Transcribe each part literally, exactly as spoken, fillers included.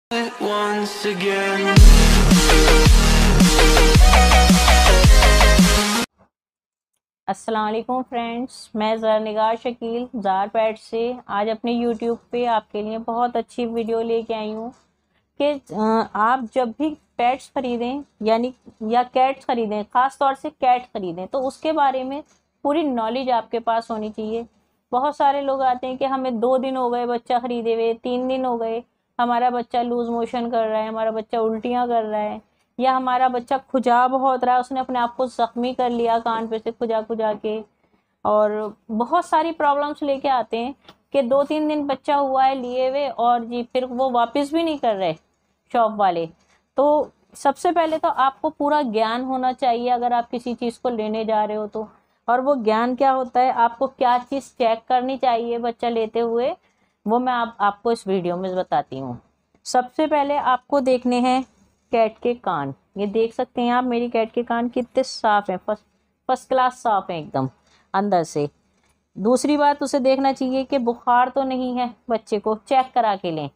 once again. अस्सलाम वालेकुम friends, मैं ज़ार निगार शकील ज़ार पैट से आज अपने यूट्यूब पे आपके लिए बहुत अच्छी वीडियो लेके आई हूँ कि आप जब भी पेट्स ख़रीदें यानी या कैट्स ख़रीदें, ख़ास तौर से कैट ख़रीदें तो उसके बारे में पूरी नॉलेज आपके पास होनी चाहिए। बहुत सारे लोग आते हैं कि हमें दो दिन हो गए बच्चा ख़रीदे हुए, तीन दिन हो गए हमारा बच्चा लूज़ मोशन कर रहा है, हमारा बच्चा उल्टियाँ कर रहा है, या हमारा बच्चा खुजा बहुत रहा है, उसने अपने आप को ज़ख्मी कर लिया कान पे से खुजा खुजा के। और बहुत सारी प्रॉब्लम्स लेके आते हैं कि दो तीन दिन बच्चा हुआ है लिए हुए और जी फिर वो वापस भी नहीं कर रहे शॉप वाले। तो सबसे पहले तो आपको पूरा ज्ञान होना चाहिए अगर आप किसी चीज़ को लेने जा रहे हो तो। और वो ज्ञान क्या होता है, आपको क्या चीज़ चेक करनी चाहिए बच्चा लेते हुए, वो मैं आप, आपको इस वीडियो में बताती हूँ। सबसे पहले आपको देखने हैं कैट के कान। ये देख सकते हैं आप मेरी कैट के कान कितने साफ़ हैं, फर्स्ट फर्स्ट क्लास साफ़ हैं एकदम अंदर से। दूसरी बात उसे देखना चाहिए कि बुखार तो नहीं है, बच्चे को चेक करा के लें।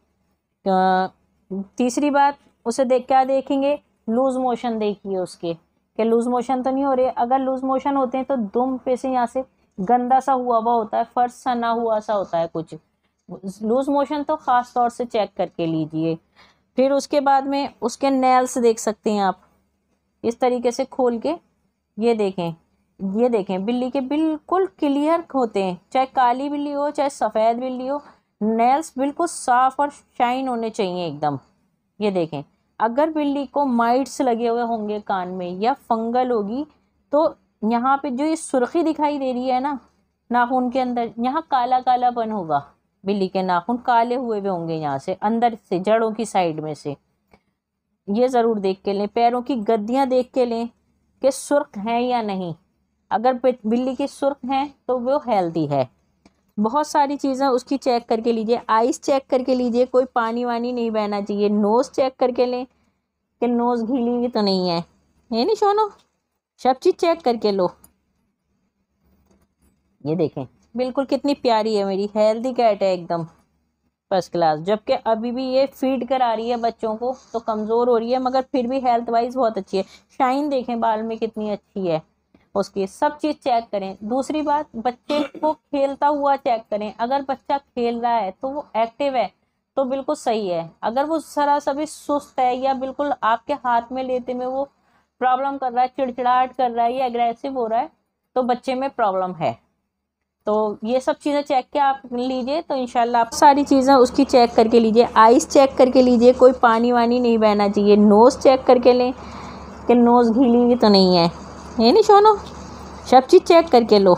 तीसरी बात उसे देख क्या देखेंगे, लूज़ मोशन देखिए उसके कि लूज़ मोशन तो नहीं हो रहे। अगर लूज़ मोशन होते हैं तो दुम पे से यहाँ से गंदा सा हुआ हुआ होता है, फर्श सना हुआ सा होता है कुछ। लूज़ मोशन तो ख़ास तौर से चेक करके लीजिए। फिर उसके बाद में उसके नेल्स देख सकते हैं आप, इस तरीके से खोल के ये देखें, ये देखें बिल्ली के बिल्कुल क्लियर होते हैं, चाहे काली बिल्ली हो चाहे सफ़ेद बिल्ली हो, नेल्स बिल्कुल साफ़ और शाइन होने चाहिए एकदम। ये देखें, अगर बिल्ली को माइट्स लगे हुए होंगे कान में या फंगल होगी तो यहाँ पे जो ये सुर्खी दिखाई दे रही है ना नाखून के अंदर, यहाँ काला कालापन होगा, बिल्ली के नाखून काले हुए हुए होंगे यहाँ से अंदर से जड़ों की साइड में से। ये ज़रूर देख के लें। पैरों की गद्दियाँ देख के लें कि सुर्ख हैं या नहीं। अगर बिल्ली की सुर्ख हैं तो वो हेल्दी है। बहुत सारी चीज़ें उसकी चेक करके लीजिए। आइस चेक करके लीजिए, कोई पानी वानी नहीं बहना चाहिए। नोज़ चेक करके लें कि नोज़ गीली भी तो नहीं है, ये नहीं सोनो, सब चीज़ चेक करके लो। ये देखें बिल्कुल कितनी प्यारी है, मेरी हेल्दी कैट है एकदम फर्स्ट क्लास। जबकि अभी भी ये फीड करा रही है बच्चों को तो कमज़ोर हो रही है, मगर फिर भी हेल्थ वाइज बहुत अच्छी है। शाइन देखें बाल में कितनी अच्छी है उसकी। सब चीज़ चेक करें। दूसरी बात, बच्चे को खेलता हुआ चेक करें। अगर बच्चा खेल रहा है तो वो एक्टिव है तो बिल्कुल सही है। अगर वो ज़रा सा भी सुस्त है या बिल्कुल आपके हाथ में लेते में वो प्रॉब्लम कर रहा है, चिड़चिड़ाहट कर रहा है या एग्रेसिव हो रहा है, तो बच्चे में प्रॉब्लम है। तो ये सब चीज़ें चेक के आप लीजिए तो इंशाल्लाह आप सारी चीज़ें उसकी चेक करके लीजिए। आइस चेक करके लीजिए, कोई पानी वानी नहीं बहना चाहिए। नोज़ चेक करके लें कि नोज़ गीली भी तो नहीं है, ये नहीं सोनो, सब चीज़ चेक करके लो।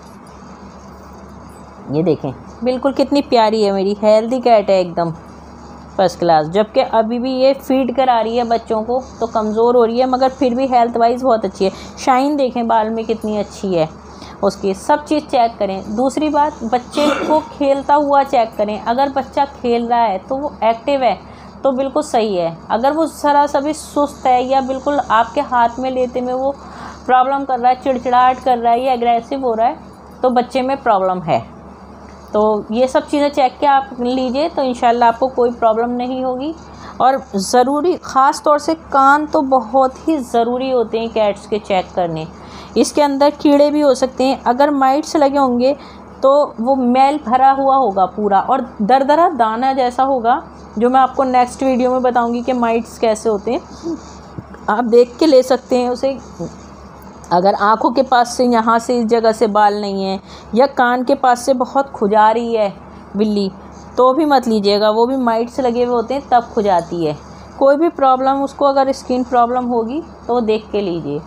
ये देखें बिल्कुल कितनी प्यारी है, मेरी हेल्दी कैट है एकदम फर्स्ट क्लास। जबकि अभी भी ये फीड करा रही है बच्चों को तो कमज़ोर हो रही है, मगर फिर भी हेल्थ वाइज बहुत अच्छी है। शाइन देखें बाल में कितनी अच्छी है उसकी। सब चीज़ चेक करें। दूसरी बात, बच्चे को खेलता हुआ चेक करें। अगर बच्चा खेल रहा है तो वो एक्टिव है तो बिल्कुल सही है। अगर वो ज़रा सा भी सुस्त है या बिल्कुल आपके हाथ में लेते में वो प्रॉब्लम कर रहा है, चिड़चिड़ाहट कर रहा है या एग्रेसिव हो रहा है, तो बच्चे में प्रॉब्लम है। तो ये सब चीज़ें चेक के आप लीजिए तो इंशाल्लाह आपको कोई प्रॉब्लम नहीं होगी। और ज़रूरी ख़ास तौर से कान तो बहुत ही ज़रूरी होते हैं कैट्स के चेक करने। इसके अंदर कीड़े भी हो सकते हैं। अगर माइट्स लगे होंगे तो वो मैल भरा हुआ होगा पूरा और दरदरा दाना जैसा होगा, जो मैं आपको नेक्स्ट वीडियो में बताऊंगी कि माइट्स कैसे होते हैं। आप देख के ले सकते हैं उसे। अगर आँखों के पास से यहाँ से इस जगह से बाल नहीं है या कान के पास से बहुत खुजा रही है बिल्ली तो भी मत लीजिएगा, वो भी माइट्स लगे हुए होते हैं तब खुजाती है। कोई भी प्रॉब्लम उसको, अगर स्किन प्रॉब्लम होगी तो देख के लीजिए।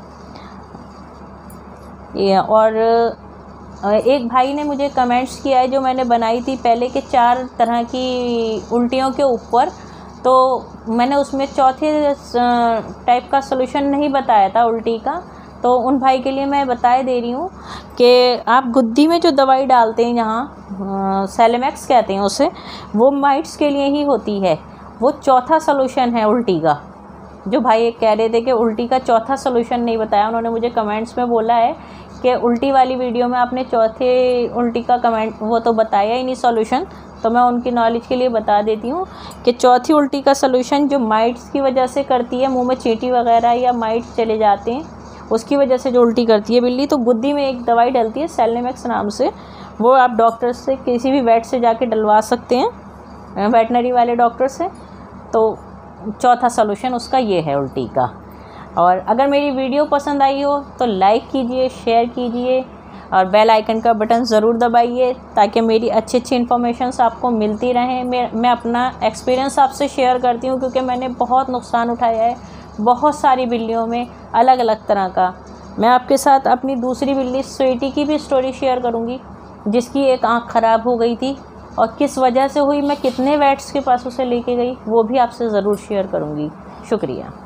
ये और एक भाई ने मुझे कमेंट्स किया है जो मैंने बनाई थी पहले के चार तरह की उल्टियों के ऊपर, तो मैंने उसमें चौथे टाइप का सलूशन नहीं बताया था उल्टी का, तो उन भाई के लिए मैं बताए दे रही हूँ कि आप गुद्दी में जो दवाई डालते हैं यहाँ सेलेमैक्स कहते हैं उसे, वो माइट्स के लिए ही होती है। वो चौथा सलूशन है उल्टी का। जो भाई कह रहे थे कि उल्टी का चौथा सलूशन नहीं बताया, उन्होंने मुझे कमेंट्स में बोला है कि उल्टी वाली वीडियो में आपने चौथे उल्टी का कमेंट वो तो बताया ही नहीं सॉल्यूशन, तो मैं उनकी नॉलेज के लिए बता देती हूँ कि चौथी उल्टी का सलूशन जो माइट्स की वजह से करती है, मुंह में चींटी वगैरह या माइट्स चले जाते हैं उसकी वजह से जो उल्टी करती है बिल्ली, तो गुद्दी में एक दवाई डलती है सेलेमेक्स नाम से, वो आप डॉक्टर से किसी भी वेट से जाके डलवा सकते हैं, वेटनरी वाले डॉक्टर से। तो चौथा सलूशन उसका ये है उल्टी का। और अगर मेरी वीडियो पसंद आई हो तो लाइक कीजिए, शेयर कीजिए और बेल आइकन का बटन ज़रूर दबाइए ताकि मेरी अच्छी अच्छी इन्फॉर्मेशंस आपको मिलती रहें। मैं मैं अपना एक्सपीरियंस आपसे शेयर करती हूँ क्योंकि मैंने बहुत नुकसान उठाया है बहुत सारी बिल्लियों में अलग अलग तरह का। मैं आपके साथ अपनी दूसरी बिल्ली स्वीटी की भी स्टोरी शेयर करूँगी जिसकी एक आँख ख़राब हो गई थी और किस वजह से हुई, मैं कितने वेट्स के पास उसे लेके गई, वो भी आपसे ज़रूर शेयर करूँगी। शुक्रिया।